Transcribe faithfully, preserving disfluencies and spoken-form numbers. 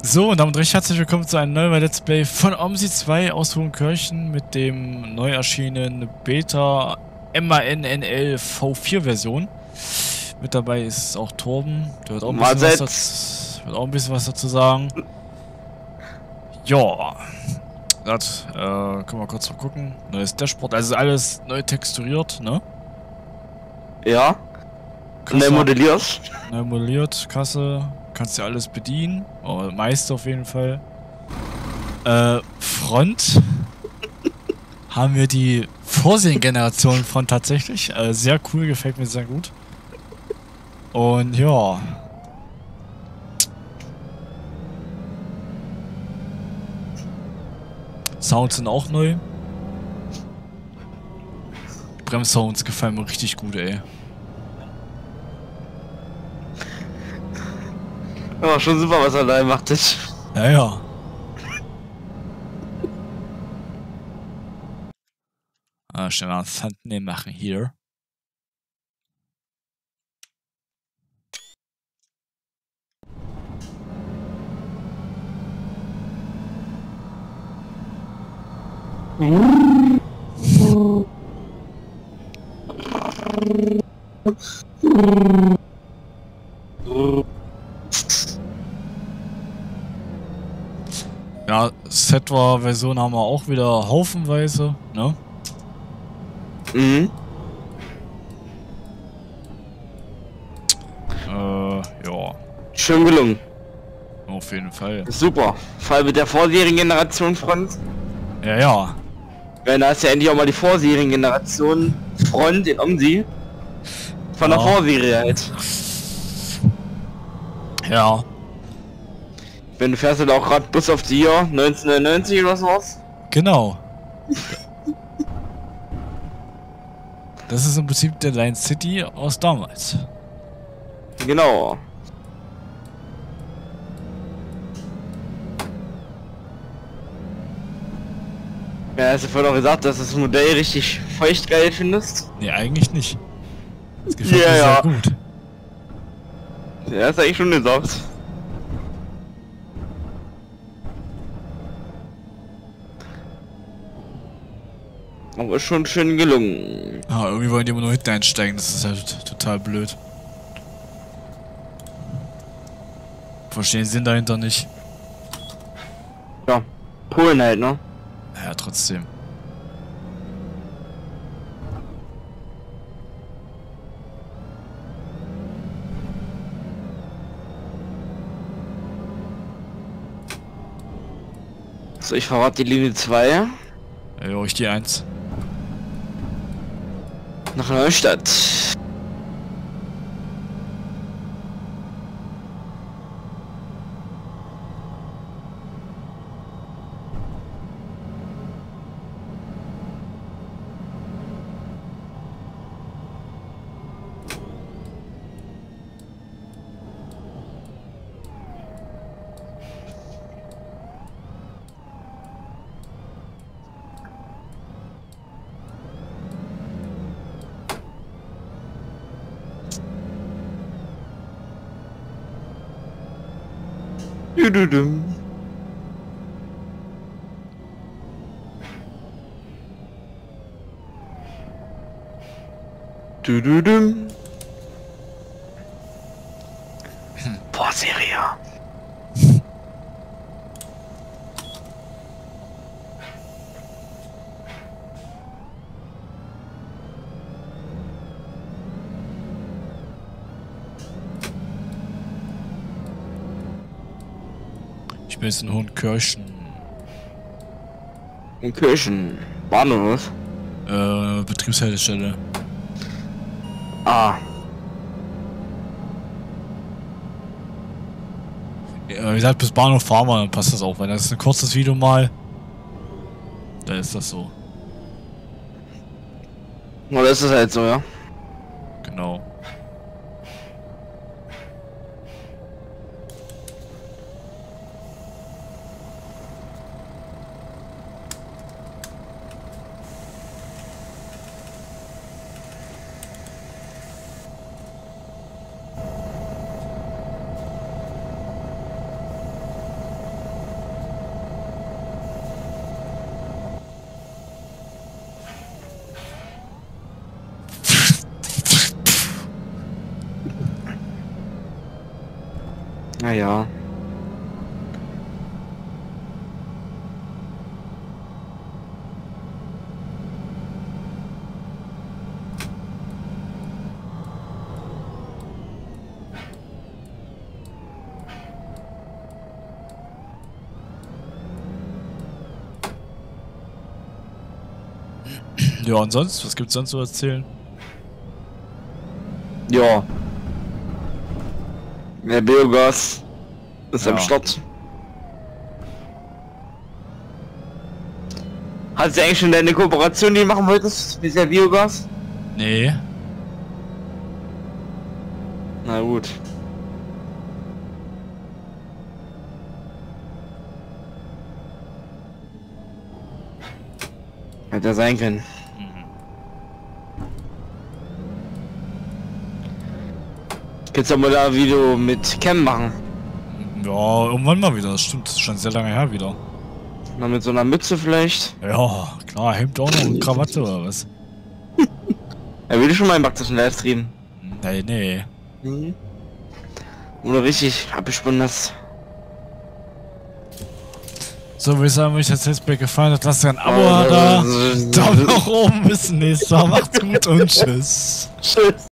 So, und damit recht herzlich willkommen zu einem neuen Let's Play von OMSI zwei aus Hohenkirchen mit dem neu erschienenen Beta M A N N L V vier Version. Mit dabei ist auch Torben, der wird auch ein bisschen, was dazu, wird auch ein bisschen was dazu sagen. Ja, das äh, können wir kurz mal gucken. Neues Dashboard, also alles neu texturiert, ne? Ja. Neu modelliert. Neu modelliert, Kasse. Kannst du alles bedienen. Oh, meist auf jeden Fall. Äh, Front. Haben wir die Vorsehen-Generation von tatsächlich. Äh, sehr cool, gefällt mir sehr gut. Und ja. Sounds sind auch neu. Bremssounds gefallen mir richtig gut, ey. Ja, schon super, was er da macht. Ja, ja. Ah, schnell mal ein Thumbnail machen hier. Ja, Setwa-Version haben wir auch wieder haufenweise, ne? Mhm. Äh, ja. Schön gelungen. Auf jeden Fall. Super. Vor allem mit der Vorseriengeneration Front. Ja, ja. Weil da ist ja endlich auch mal die Vorseriengeneration Front in OMSI. Von ja. der Vorserie halt. Ja. Wenn du fährst halt auch gerade bis auf die Jahr neunzehnhundertneunundneunzig oder sowas. Genau. Das ist im Prinzip der Line City aus damals. Genau. Ja, hast du vorhin auch gesagt, dass du das Modell richtig feucht geil findest? Nee, eigentlich nicht. Das gefällt ja, mir ja. sehr gut. Ja, ist eigentlich schon gesagt. Aber ist schon schön gelungen. Ah, irgendwie wollen die immer nur hinten einsteigen, das ist halt total blöd. Verstehen den Sinn dahinter nicht. Ja, Polen halt, ne? Ja, trotzdem. So, ich verrate die Linie zwei. Ja, ich die eins. Nach Neustadt. Dududum. Dududum. Boah, Serie. Ich bin jetzt in Hohenkirchen. In Kirchen. Bahnhof. Äh, Betriebshaltestelle. Ah. Ja, wie gesagt, bis Bahnhof fahren wir, dann passt das auch, weil das ist ein kurzes Video mal. Da ist das so. Oder ist es halt so, ja? Genau. Naja. Ja, und sonst? Was gibt's sonst zu erzählen? Ja. Der Biogas ist Ja. am Start. Hast du eigentlich schon deine Kooperation, die du machen wolltest, mit der Biogas? Nee. Na gut. Hätte ja sein können. Kannst du mal da ein Video mit Cam machen? Ja, irgendwann mal wieder. Das stimmt, das ist schon sehr lange her wieder. Mal mit so einer Mütze vielleicht? Ja, klar, Hemd auch noch und Krawatte oder was? Er will schon mal im baktischen Livestream. Nee, nee. Mhm. Oder richtig abgesponnen hast. So, würde ich sagen, wenn euch das Let's gefallen hat, lasst ein Abo da. Daumen nach oben, bis zum nächsten Mal. Macht's gut und tschüss. Tschüss.